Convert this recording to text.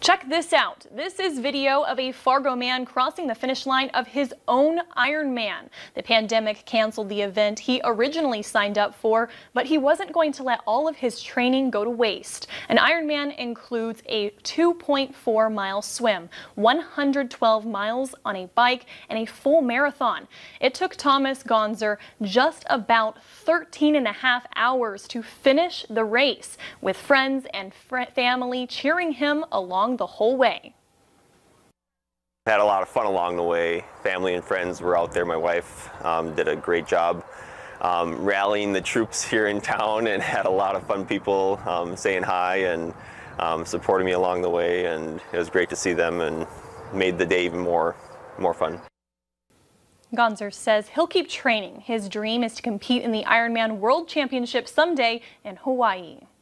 Check this out. This is video of a Fargo man crossing the finish line of his own Ironman. The pandemic canceled the event he originally signed up for, but he wasn't going to let all of his training go to waste. An Ironman includes a 2.4-mile swim, 112 miles on a bike, and a full marathon. It took Thomas Gonzer just about 13 and a half hours to finish the race, with friends and family cheering him along the whole way. Had a lot of fun along the way. Family and friends were out there. My wife did a great job rallying the troops here in town, and had a lot of fun people saying hi and supporting me along the way, and it was great to see them and made the day even more fun. Gonzer says he'll keep training. His dream is to compete in the Ironman World Championship someday in Hawaii.